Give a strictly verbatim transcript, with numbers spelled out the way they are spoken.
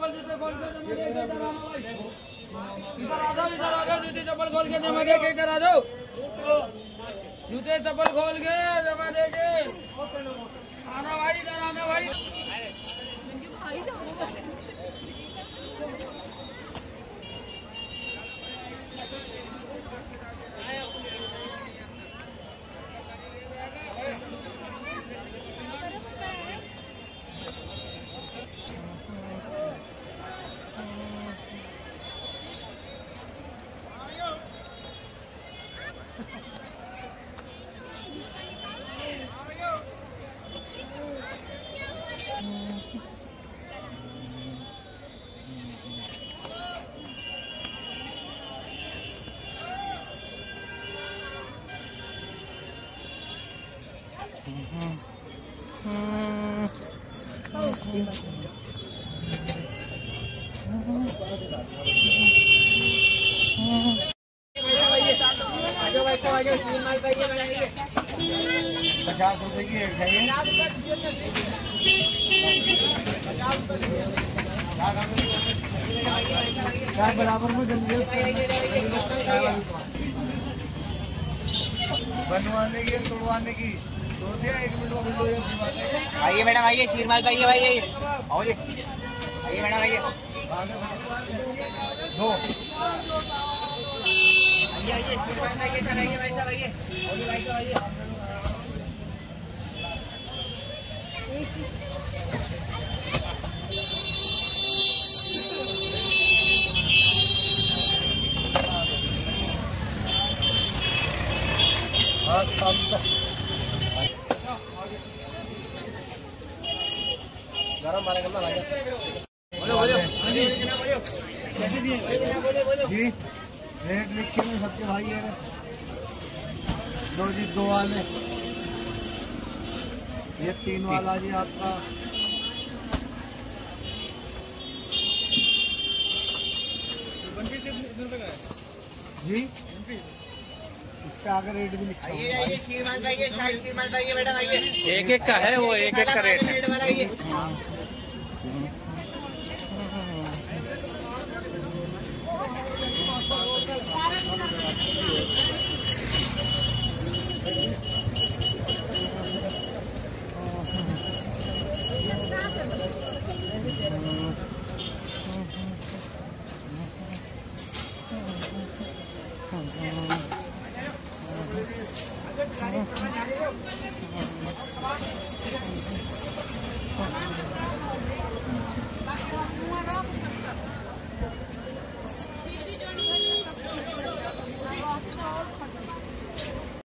जूते खोल के इधर आ जाओ, इधर आ जाओ, जूते चप्पल खोल के जमा दे के इधर आ जाओ, जूते चप्पल खोल के जमा दे के आना भाई, इधर आना भाई। पचास रुपए की एक है ये। चार बराबर में बनवाने की तोड़वाने की तोड़ दिया, एक मिनट में मिल जाएगा। आइए मैडम, आइए शीरमाल भाई, भाई आइए, आओ जी, आइए मैडम, आइए दो आइए आइए शीरमाल भाई, आइए भाई साहब, आइए भाई साहब, आइए। गरम मारे करना भाई जी। रेट लिखे में सबके भाई है ना, दो जी दो वाले, ये तीन वाला जी आपका जी। इसका आगे रेट भी लिखा आइए आइए शीरमाल भाई, शाही शीरमाल भाई मैडम, आइए। एक एक का है वो, एक एक का रेट है। Thank you.